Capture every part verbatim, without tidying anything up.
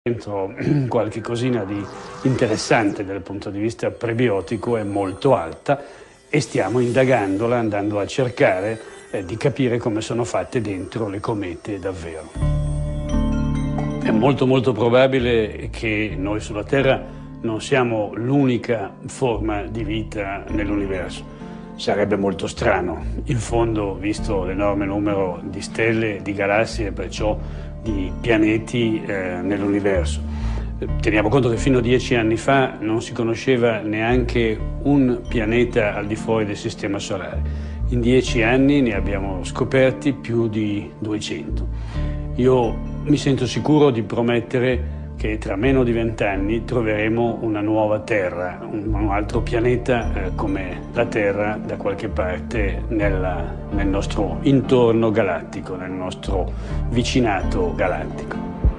Dentro qualche cosina di interessante dal punto di vista prebiotico è molto alta e stiamo indagandola, andando a cercare eh, di capire come sono fatte dentro le comete davvero. È molto molto probabile che noi sulla Terra non siamo l'unica forma di vita nell'universo. Sarebbe molto strano, in fondo, visto l'enorme numero di stelle, di galassie e perciò di pianeti eh, nell'universo. Teniamo conto che fino a dieci anni fa non si conosceva neanche un pianeta al di fuori del Sistema Solare. In dieci anni ne abbiamo scoperti più di duecento. Io mi sento sicuro di promettere che tra meno di vent'anni troveremo una nuova Terra, un, un altro pianeta eh, come la Terra da qualche parte nella, nel nostro intorno galattico, nel nostro vicinato galattico.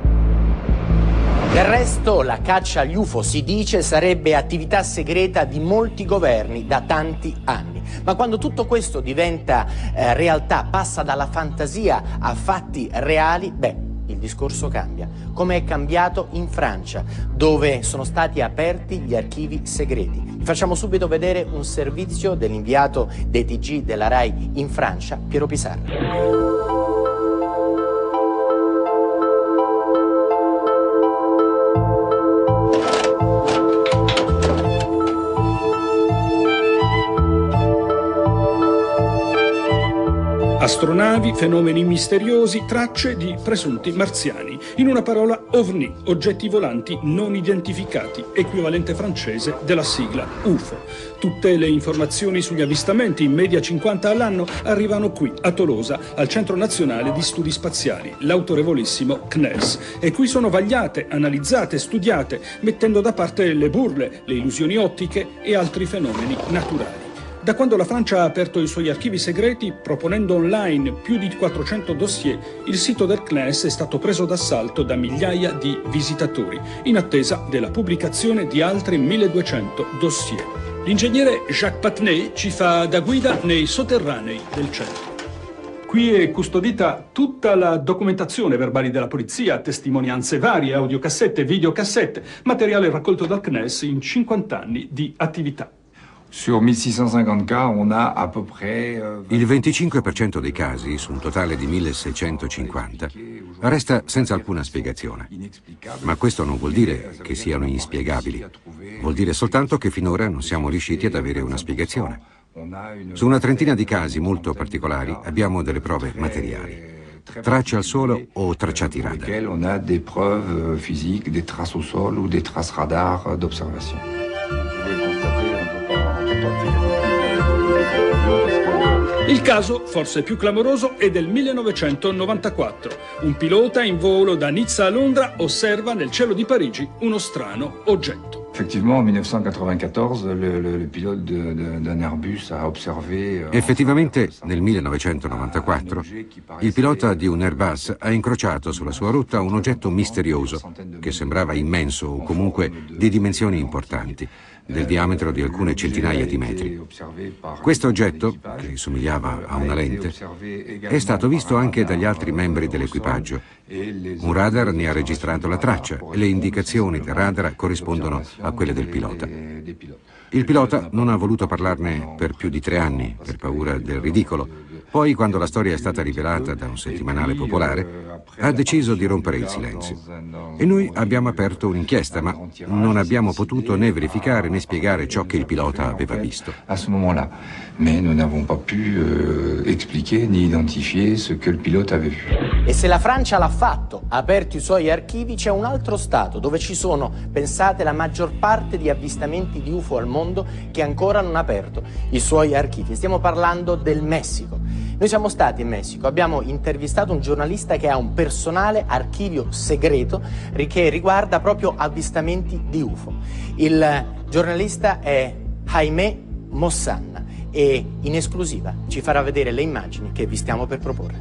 Del resto, la caccia agli U F O, si dice, sarebbe attività segreta di molti governi da tanti anni. Ma quando tutto questo diventa eh, realtà, passa dalla fantasia a fatti reali, beh, il discorso cambia. Come è cambiato in Francia, dove sono stati aperti gli archivi segreti. Vi facciamo subito vedere un servizio dell'inviato dei T G della RAI in Francia, Piero Pisarra. Astronavi, fenomeni misteriosi, tracce di presunti marziani. In una parola, OVNI, oggetti volanti non identificati, equivalente francese della sigla U F O. Tutte le informazioni sugli avvistamenti, in media cinquanta all'anno, arrivano qui, a Tolosa, al Centro Nazionale di Studi Spaziali, l'autorevolissimo C N E S. E qui sono vagliate, analizzate, studiate, mettendo da parte le burle, le illusioni ottiche e altri fenomeni naturali. Da quando la Francia ha aperto i suoi archivi segreti, proponendo online più di quattrocento dossier, il sito del C N E S è stato preso d'assalto da migliaia di visitatori, in attesa della pubblicazione di altri milleduecento dossier. L'ingegnere Jacques Patnay ci fa da guida nei sotterranei del centro. Qui è custodita tutta la documentazione, verbali della polizia, testimonianze varie, audiocassette, videocassette, materiale raccolto dal C N E S in cinquanta anni di attività. Il venticinque per cento dei casi, su un totale di milleseicentocinquanta, resta senza alcuna spiegazione. Ma questo non vuol dire che siano inspiegabili. Vuol dire soltanto che finora non siamo riusciti ad avere una spiegazione. Su una trentina di casi molto particolari abbiamo delle prove materiali. Tracce al suolo o tracciati radar. On a des preuves physiques, des traces au sol ou des traces radar d'observation. Il caso, forse più clamoroso, è del millenovecentonovantaquattro. Un pilota in volo da Nizza a Londra osserva nel cielo di Parigi uno strano oggetto. Effectivement, en millenovecentoquatorze, le, le, le pilote de, de, d'un Airbus a observé... Effettivamente, nel millenovecentonovantaquattro, il pilota di un Airbus ha incrociato sulla sua rotta un oggetto misterioso che sembrava immenso o comunque di dimensioni importanti, del diametro di alcune centinaia di metri. Questo oggetto, che somigliava a una lente, è stato visto anche dagli altri membri dell'equipaggio. Un radar ne ha registrato la traccia e le indicazioni del radar corrispondono a quelle del pilota. Il pilota non ha voluto parlarne per più di tre anni, per paura del ridicolo. Poi, quando la storia è stata rivelata da un settimanale popolare, ha deciso di rompere il silenzio. E noi abbiamo aperto un'inchiesta, ma non abbiamo potuto né verificare né spiegare ciò che il pilota aveva visto. A ce moment-là, mais nous n'avons pas pu euh, expliquer ni identifier ce que le pilote avait vu. E se la Francia l'ha fatto, ha aperto i suoi archivi, c'è un altro stato dove ci sono, pensate, la maggior parte di avvistamenti di U F O al mondo che ancora non ha aperto i suoi archivi. Stiamo parlando del Messico. Noi siamo stati in Messico, abbiamo intervistato un giornalista che ha un personale archivio segreto che riguarda proprio avvistamenti di U F O. Il giornalista è Jaime Mossanna e in esclusiva ci farà vedere le immagini che vi stiamo per proporre.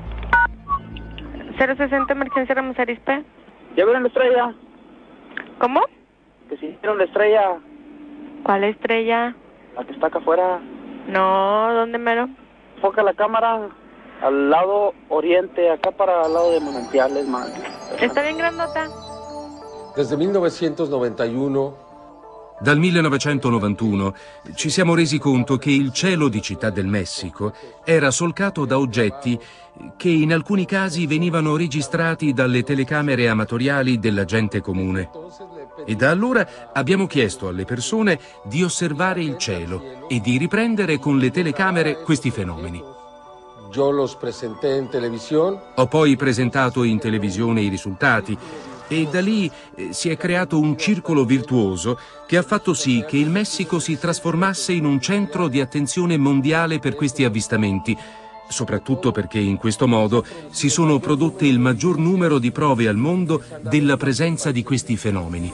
cero sesenta emergencia Ramos Arizpe. ¿Ya vieron la estrella? ¿Cómo? Que si vieron la estrella. ¿Cuál estrella? La que está acá afuera. No, ¿dónde mero? Enfoca la cámara al lado oriente, acá para el lado de Manantiales, man. ¿Está bien grandota? Desde millenovecentonovantuno Dal millenovecentonovantuno ci siamo resi conto che il cielo di Città del Messico era solcato da oggetti che in alcuni casi venivano registrati dalle telecamere amatoriali della gente comune. E da allora abbiamo chiesto alle persone di osservare il cielo e di riprendere con le telecamere questi fenomeni. Yo los presenté en televisión. Ho poi presentato in televisione i risultati e da lì eh, si è creato un circolo virtuoso che ha fatto sì che il Messico si trasformasse in un centro di attenzione mondiale per questi avvistamenti, soprattutto perché in questo modo si sono prodotte il maggior numero di prove al mondo della presenza di questi fenomeni.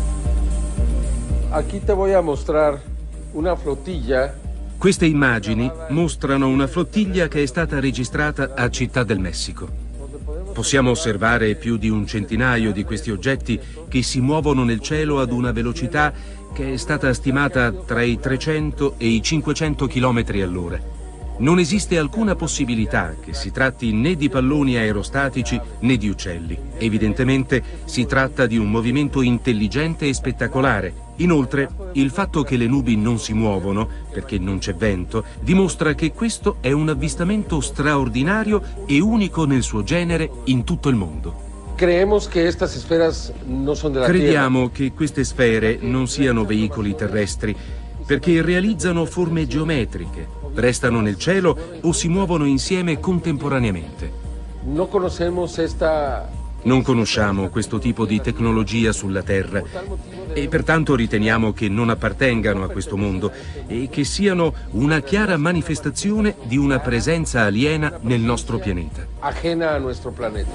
Aquí te voy a mostrar una flotilla. Queste immagini mostrano una flottiglia che è stata registrata a Città del Messico. Possiamo osservare più di un centinaio di questi oggetti che si muovono nel cielo ad una velocità che è stata stimata tra i trecento e i cinquecento chilometri all'ora. Non esiste alcuna possibilità che si tratti né di palloni aerostatici né di uccelli. Evidentemente si tratta di un movimento intelligente e spettacolare. Inoltre, il fatto che le nubi non si muovono, perché non c'è vento, dimostra che questo è un avvistamento straordinario e unico nel suo genere in tutto il mondo. Creemos que estas esferas no son de la Crediamo che queste sfere non siano veicoli terrestri, perché realizzano forme geometriche, restano nel cielo o si muovono insieme contemporaneamente. No conocemos esta... Non conosciamo questo tipo di tecnologia sulla Terra e pertanto riteniamo che non appartengano a questo mondo e che siano una chiara manifestazione di una presenza aliena nel nostro pianeta. Ajena a nuestro planeta.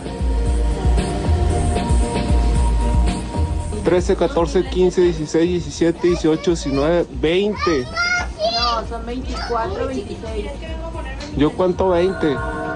trece, catorce, quince, dieciséis, diecisiete, dieciocho, diecinueve, veinte. No, son veinticuatro, veintiséis. ¿Yo cuánto veinte?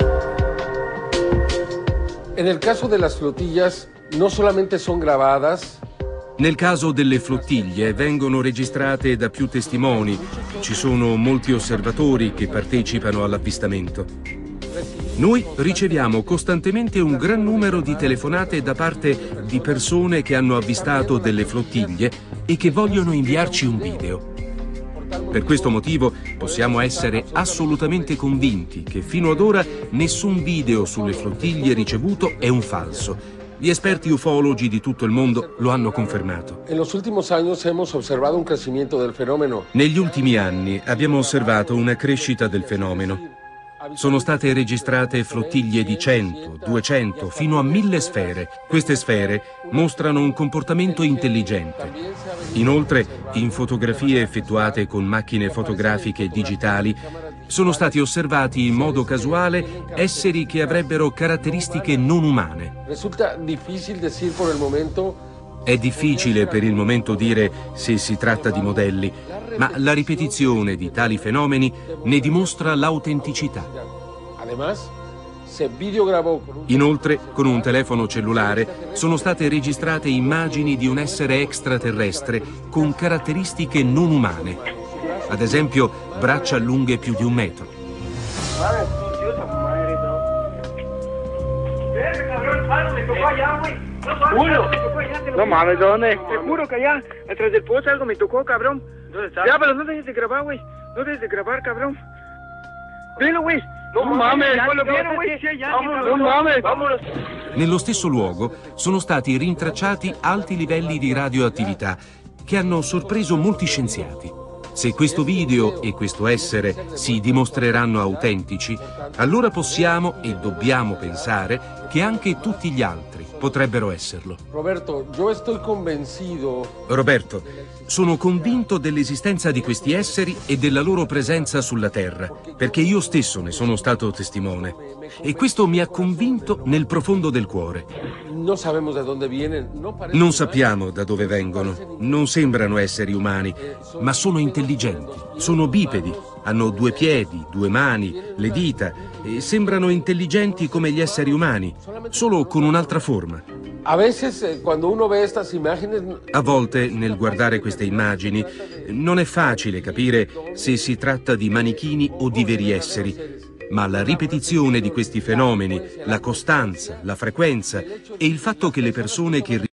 En el caso de las flotillas, no solamente son grabadas. Nel caso delle flottiglie vengono registrate da più testimoni. Ci sono molti osservatori che partecipano all'avvistamento. Noi riceviamo costantemente un gran numero di telefonate da parte di persone che hanno avvistato delle flottiglie e che vogliono inviarci un video. Per questo motivo possiamo essere assolutamente convinti che fino ad ora nessun video sulle flottiglie ricevuto è un falso. Gli esperti ufologi di tutto il mondo lo hanno confermato. En los últimos años hemos observado un crecimiento del fenómeno. Negli ultimi anni abbiamo osservato una crescita del fenomeno. Sono state registrate flottiglie di cento, duecento, fino a mille sfere. Queste sfere mostrano un comportamento intelligente. Inoltre, in fotografie effettuate con macchine fotografiche digitali, sono stati osservati in modo casuale esseri che avrebbero caratteristiche non umane. Resulta difícil decir por el momento. È difficile per il momento dire se si tratta di modelli, ma la ripetizione di tali fenomeni ne dimostra l'autenticità. Inoltre, con un telefono cellulare sono state registrate immagini di un essere extraterrestre con caratteristiche non umane. Ad esempio, braccia lunghe più di un metro. Uno. No mames, ¿dónde? Te juro que allá, atrás del pozo algo me tocó, cabrón. ¿Dónde está? Ya, pero no dejes de grabar, güey. No dejes de grabar, cabrón. Velo, güey. No, no mames, quello vero, güey. No mames, vámonos. Nello stesso luogo sono stati rintracciati alti livelli di radioattività che hanno sorpreso molti scienziati. Se questo video e questo essere si dimostreranno autentici, allora possiamo e dobbiamo pensare che anche tutti gli altri potrebbero esserlo. Roberto, yo estoy convencido. Roberto, sono convinto dell'esistenza di questi esseri e della loro presenza sulla Terra, perché io stesso ne sono stato testimone. E questo mi ha convinto nel profondo del cuore. No sabemos de dónde vienen. Non sappiamo da dove vengono, non sembrano esseri umani, ma sono intelligenti, sono bipedi, hanno due piedi, due mani, le dita e sembrano intelligenti come gli esseri umani, solo con un'altra forma. A veces, quando uno ve estas imágenes... A volte, nel guardare queste immagini, non è facile capire se si tratta di manichini o di veri esseri, ma la ripetizione di questi fenomeni, la costanza, la frequenza e il fatto che le persone che